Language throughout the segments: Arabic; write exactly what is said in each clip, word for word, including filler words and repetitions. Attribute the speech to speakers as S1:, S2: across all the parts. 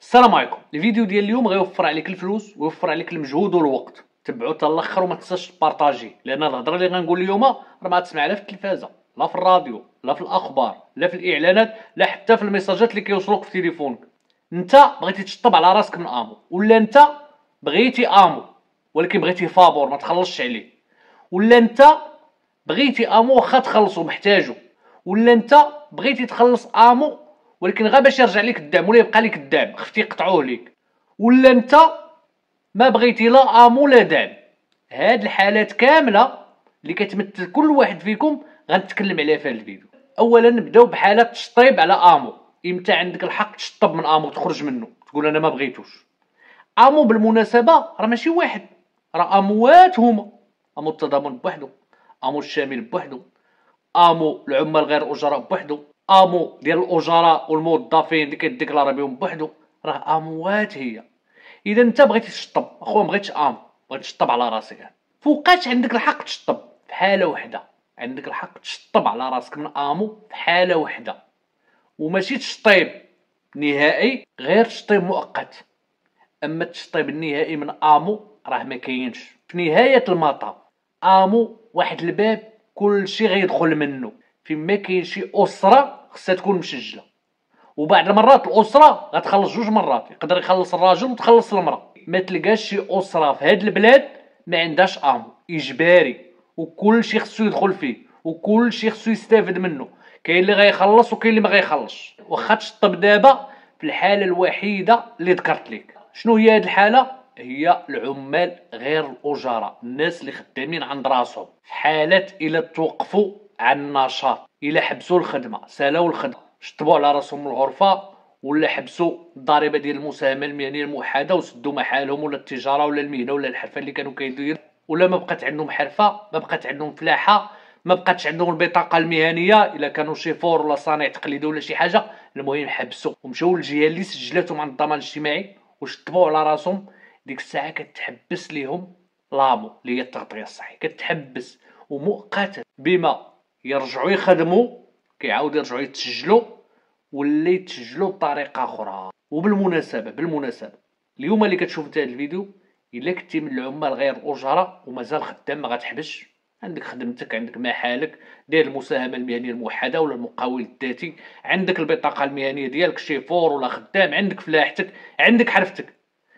S1: السلام عليكم. الفيديو ديال اليوم غيوفر عليك الفلوس ويوفر عليك المجهود والوقت. تبعو حتى الاخر وما تنساش تبارطاجي، لان الهضره اللي غنقول اليوم راه ما تسمع لا في التلفازه لا في الراديو لا في الاخبار لا في الاعلانات لا حتى في الميساجات اللي كيوصلوك في تليفونك. انت بغيتي تشطب على راسك من امو، ولا انت بغيتي امو ولكن بغيتي فابور ما تخلصش عليه، ولا انت بغيتي امو واخا تخلصو محتاجو، ولا انت بغيتي تخلص امو ولكن غير باش يرجع لك الدعم ولا يبقى لك الدعم خفتي يقطعوه ليك، ولا انت ما بغيتي لا امو لا دعم. هاد الحالات كامله اللي كتمثل كل واحد فيكم غنتكلم عليها في هذا الفيديو. اولا نبداو بحاله التشطيب على امو. امتى عندك الحق تشطب من امو تخرج منه تقول انا ما بغيتوش؟ امو بالمناسبه راه ماشي واحد، راه اموات هما. امو التضامن بوحدو، امو الشامل بوحدو، امو العمال غير اجراء بوحدو، امو ديال الاجراء والموظفين اللي كيديكلارا بهم بوحدو. راه اموات هي. اذا انت بغيتي تشطب اخويا ما بغيتش امو، بغيت تشطب على راسك، فوقاش عندك الحق تشطب في حاله وحده. عندك الحق تشطب على راسك من امو في حاله وحده، وماشي تشطيب نهائي، غير تشطيب مؤقت. اما التشطيب النهائي من امو راه ما كاينش. في نهايه المطاف امو واحد الباب كلشي غيدخل منه، فيما كاين شي اسره خصها تكون مسجله، وبعض المرات الاسره غتخلص جوج مرات، يقدر يخلص الراجل وتخلص المراه. ما تلقاش شي اسره في هاد البلاد ما عندهاش امو اجباري، وكلشي خصو يدخل فيه وكلشي خصو يستافد منه. كاين اللي غيخلص وكاين اللي ما غيخلصش. واخا تشطب دابا في الحاله الوحيده اللي ذكرت لك. شنو هي هاد الحاله؟ هي العمال غير الاجراء، الناس اللي خدامين عند راسهم، في حالة الى توقفوا عن النشاط، الى حبسوا الخدمه سالاو الخدمه شطبوا على راسهم الغرفه، ولا حبسوا الضريبه ديال المساهمه المهنيه الموحده وسدوا محالهم، ولا التجاره ولا المهنه ولا الحرفه اللي كانوا كيديروا، ولا ما بقات عندهم حرفه، ما بقات عندهم فلاحه، ما بقاتش عندهم البطاقه المهنيه الا كانوا شيفور ولا صانع تقليدي ولا شي حاجه. المهم حبسوا ومشاو للجهه اللي سجلاتهم عند الضمان الاجتماعي وشطبوا على راسهم. ديك الساعه كتحبس ليهم لامو اللي هي التغطيه الصحيه، كتحبس ومؤقتا بما يرجعوا يخدموا، كيعاودوا يرجعوا يتسجلوا ولا يتسجلوا بطريقه اخرى. وبالمناسبه بالمناسبه اليوم اللي كتشوف انت هذا الفيديو، الا كنتي من العمال غير الاجراء ومازال خدام ما غتحبسش، عندك خدمتك، عندك محالك، دير المساهمه المهنيه الموحده ولا المقاول الذاتي، عندك البطاقه المهنيه ديالك شيفور ولا خدام، عندك فلاحتك، عندك حرفتك.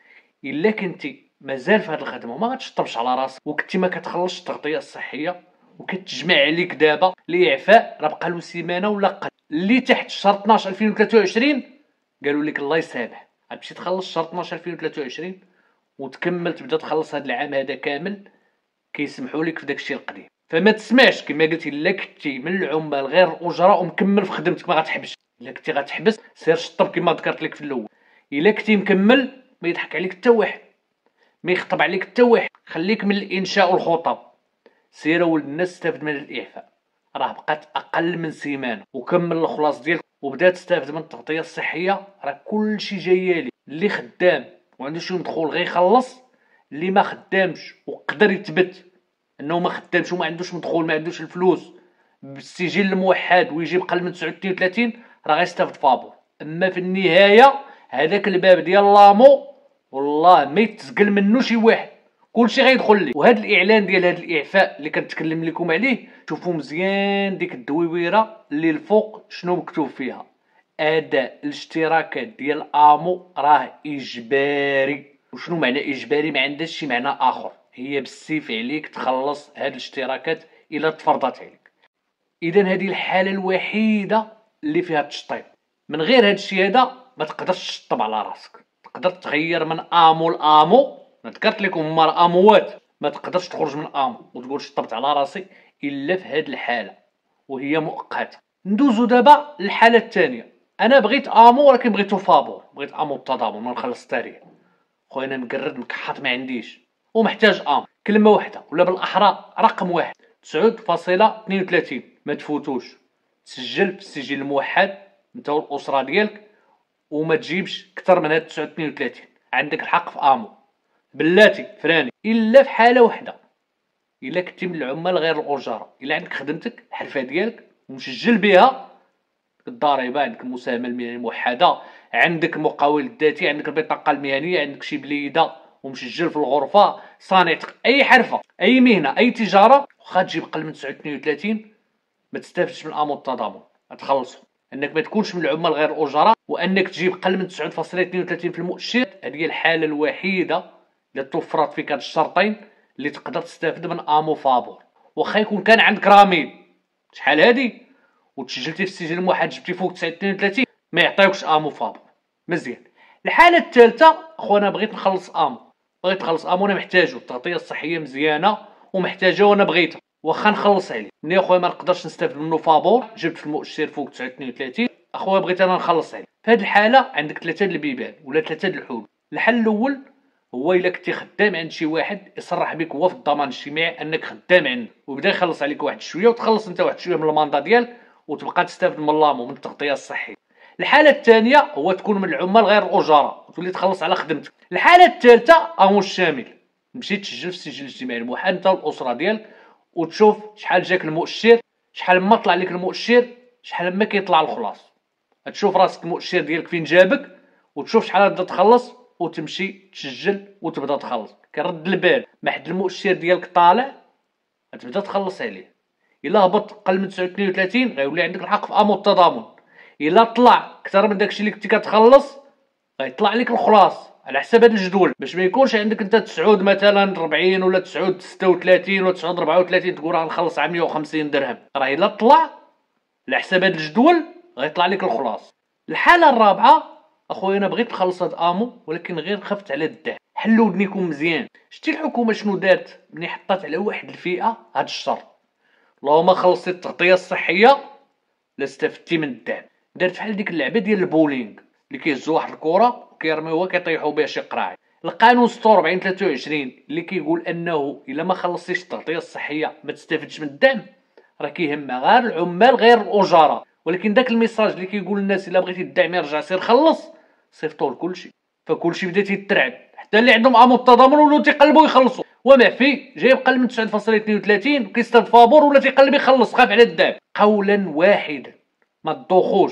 S1: الا كنتي مازال في هذه الخدمه وما غتشطبش على راسك، وكنتي ما كتخلصش التغطيه الصحيه وكتجمع عليك دابا الاعفاء، راه بقى له سيمانه ولا قل اللي تحت شهر اثناش ألفين وثلاثة وعشرين قالوا لك الله يسامح غتمشي تخلص شهر اثناش ألفين وثلاثة وعشرين وتكمل تبدا تخلص هذا العام هذا كامل، كيسمحوا لك في داكشي القديم. فما تسمعش كما قلتي الا كنتي من العمال غير الاجراء ومكمل في خدمتك ما غتحبسش. الا كنتي غتحبس سير شطب كما ذكرت لك في الاول. الا كنتي مكمل ما يضحك عليك حتى واحد، ما يخطب عليك حتى واحد. خليك من الانشاء والخطب، سير ولد الناس استافد من الاعفاء، راه بقات اقل من سيمانه، وكمل الخلاص ديالك وبدا تستافد من التغطيه الصحيه. راه كلشي جايه لي، اللي خدام وعنده شي مدخول غيخلص، اللي ما خدامش وقدر يثبت انه ما خدامش وما عندوش مدخول ما عندوش الفلوس بالسجل الموحد ويجي بقل من تسعة وثلاثين وثلاثين راه غيستافد فابور. اما في النهايه هذاك الباب ديال لامو والله ما يتسقل منه شي واحد، كلشي غيدخل ليه. وهذا الاعلان ديال هذا الاعفاء اللي كنتكلم لكم عليه، شوفوا مزيان ديك الدويويره اللي الفوق شنو مكتوب فيها: اداء الاشتراكات ديال امو راه اجباري. وشنو معنى اجباري؟ ما عندهاش شي معنى اخر، هي بالسيف عليك تخلص هاد الاشتراكات الا تفرضت عليك. اذا هذه الحاله الوحيده اللي فيها التشطيب. من غير هاد الشيء هذا ما تقدرش تشطب على راسك. تقدر تغير من امو لامو، ذكرت لكم هما الاموات، ما تقدرش تخرج من امو وتقول شطبت على راسي الا في هاد الحاله وهي مؤقته. ندوزو دابا للحاله الثانيه. انا بغيت امو ولكن بغيتو فابور، بغيت امو التضامن ما نخلص التاريخ. خويا انا مقرد مكحط ما عنديش ومحتاج امو كلمه واحده، ولا بالاحرى رقم واحد تسعة فاصلة اثنين وثلاثين. ما تفوتوش، تسجل في السجل الموحد انت والاسره ديالك وما تجيبش اكثر من هاد تسعة اثنين وثلاثين. عندك الحق في امو بلاتي فراني، الا في حاله واحده، الا كنتي من العمال غير الاجراء، الا عندك خدمتك الحرفه ديالك ومسجل بها الضريبه، عندك المساهمه المهنيه الموحده، عندك المقاول الذاتي، عندك البطاقه المهنيه، عندك شي بليده ومسجل في الغرفه، صانع اي حرفه اي مهنه اي تجاره، واخا تجيب قل من تسعة اثنين وثلاثين ما تستافدش من امو التضامن، غتخلصو. انك ما تكونش من العمال غير الاجراء، وانك تجيب قل من تسعة فاصلة اثنين وثلاثين في المؤشر، هذه هي الحاله الوحيده اللي توفرت فيك هاد الشرطين اللي تقدر تستافد من امو فابور. واخا يكون كان عندك راميد شحال هادي وتسجلتي في السجل الموحد جبتي فوق تسعة اثنين وثلاثين ما يعطيوكش امو فابور. مزيان. الحاله الثالثه اخوانا بغيت نخلص امو، بغيت نخلص امو انا محتاجو التغطيه الصحيه مزيانه ومحتاجه وانا بغيتها، واخا نخلص عليه ملي اخويا ما نقدرش نستافد منه فابور جبت في المؤشر فوق تسعة اثنين وثلاثين اخويا بغيت انا نخلص عليه. في هذه الحاله عندك ثلاثه د البيبان ولا ثلاثه د الحلول. الحل الاول هو الا كنتي خدام عند شي واحد يصرح بك هو في الضمان الاجتماعي انك خدام عنده وبدا يخلص عليك واحد شويه وتخلص انت واحد شويه من الماندا ديالك وتبقى تستافد من لامو من التغطيه الصحيه. الحاله الثانيه هو تكون من العمال غير الاجراء وتولي تخلص على خدمتك. الحاله الثالثه امو الشامل، مشيت تسجل في السجل الاجتماعي الموحد انت والاسره ديالك وتشوف شحال جاك المؤشر، شحال ما طلع لك المؤشر، شحال ما كيطلع الخلاص. تشوف راسك المؤشر ديالك فين جابك وتشوف شحال غادا تخلص وتمشي تسجل وتبدا تخلص. كنرد البال ما حد المؤشر ديالك طالع غتبدا تخلص عليه. الا هبط قل من تسعة اثنين وثلاثين غيولي عندك الحق في امو التضامن. الا طلع اكثر من داكشي اللي كنتي كتخلص غيطلع لك الخلاص على حساب هذا الجدول، باش ما يكونش عندك انت تسعود مثلا أربعين ولا تسعود ستة وثلاثين ولا تسعود أربعة وثلاثين تقول غنخلص على مية وخمسين درهم. راه الا طلع على حساب هذا الجدول غيطلع لك الخلاص. الحاله الرابعه اخويا انا بغيت نخلص هاد امو ولكن غير خفت على الدعم. حلوا ودنيكم مزيان. شتي الحكومه شنو دارت ملي حطات على واحد الفئه هاد الشر؟ اللهم خلصتي التغطيه الصحيه لا استفدتي من الدعم. دارت بحال ديك اللعبه ديال البولينغ اللي كيهزوا واحد الكره وكيرميوها كيطيحوا بها شي قراعي. القانون ستة وأربعين ثلاثة وعشرين اللي كيقول انه الا ما خلصتيش التغطيه الصحيه ما تستافدش من الدعم راه كيهمها غير العمال غير الاجراء. ولكن داك الميساج اللي كيقول للناس الا بغيتي الدعم يرجع سير خلص صيفطوه لكلشي، فكلشي بدا تيترعد حتى اللي عندهم امو التضامن ولاو تيقلبوا يخلصوا. ومعفي جايب قل من تسعة فاصلة اثنين وثلاثين وكيستافد فابور ولا تيقلب يخلص خاف على الدعم. قولا واحدا ما تدوخوش.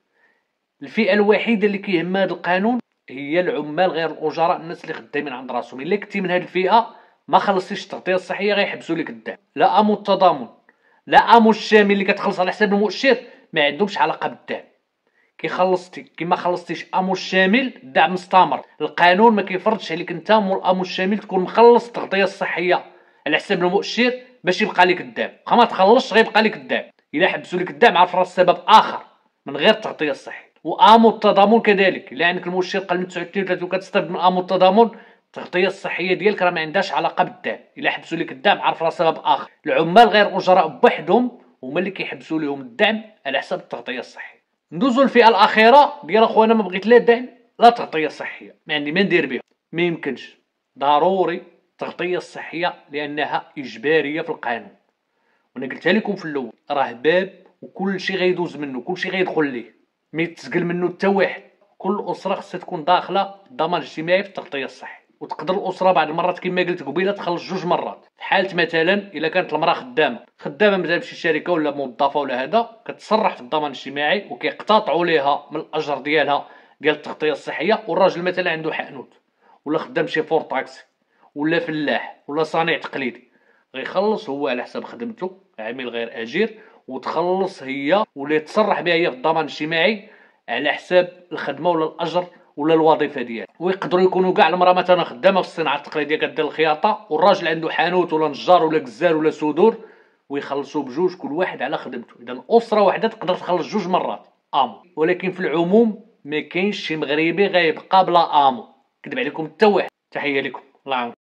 S1: الفئه الوحيده اللي كيهمها هذا القانون هي العمال غير الاجراء، الناس اللي خدامين عند راسهم. الا كنتي من هذه الفئه ما خلصتيش التغطيه الصحيه غيحبسوا لك الدعم. لا امو التضامن لا امو الشامل اللي كتخلص على حساب المؤشر ما عندهمش علاقه بالدعم. كي خلصتي كيما خلصتيش امو الشامل الدعم مستمر. القانون ما كيفرضش عليك انت مول امو الشامل تكون مخلص التغطيه الصحيه على حساب المؤشر باش يبقى لك الدعم. واخا ما تخلصش غيبقى لك الدعم. الا حبسوا لك الدعم عرف راه السبب اخر من غير التغطيه الصحيه. وامو التضامن كذلك الا عندك المؤشر قل من تسعة اثنين وثلاثين وكتستافد من امو التضامن التغطيه الصحيه ديالك راه ما عندهاش علاقه بالدعم. الا حبسوا لك الدعم عرف راه سبب اخر. العمال غير اجراء بوحدهم هما اللي كيحبسوا لهم الدعم على حساب التغطيه الصحيه. ندوزو الفئه الاخيره ديال اخوانا ما بغيت لا دعم لا تغطيه صحيه، ما عندي ما ندير بها. ما يمكنش، ضروري التغطيه الصحيه لانها اجباريه في القانون. وانا قلتها لكم في الاول راه باب وكل شيء غيدوز منه كل شيء غيدخل ليه ما يتسقل منه حتى واحد. كل اسره خصها تكون داخله الضمان الاجتماعي في التغطيه الصحيه. وتقدر الاسره بعض المرات كما قلت قبيله تخلص جوج مرات. في حاله مثلا الا كانت المراه خدامه خدامه مثلا في شي شركه ولا موظفه ولا هذا كتصرح في الضمان الاجتماعي وكيقتطعوا ليها من الاجر ديالها ديال التغطيه الصحيه. والراجل مثلا عنده حانوت ولا خدام شي فور طاكسي ولا فلاح ولا صانع تقليدي غيخلص هو على حساب خدمته عامل غير اجير وتخلص هي واللي تصرح بها هي في الضمان الاجتماعي على حساب الخدمه ولا الاجر ولا الوظيفه ديالها. ويقدروا يكونوا كاع المراه مثلا خدامه في الصناعه التقليديه كدير الخياطه والراجل عنده حانوت ولا نجار ولا كزار ولا سودور ويخلصوا بجوج كل واحد على خدمته. اذا اسره واحده تقدر تخلص جوج مرات امو. ولكن في العموم ما كاينش شي مغربي غيبقى بلا امو. كذب عليكم حتى واحد. تحيه لكم الله يعاونكم.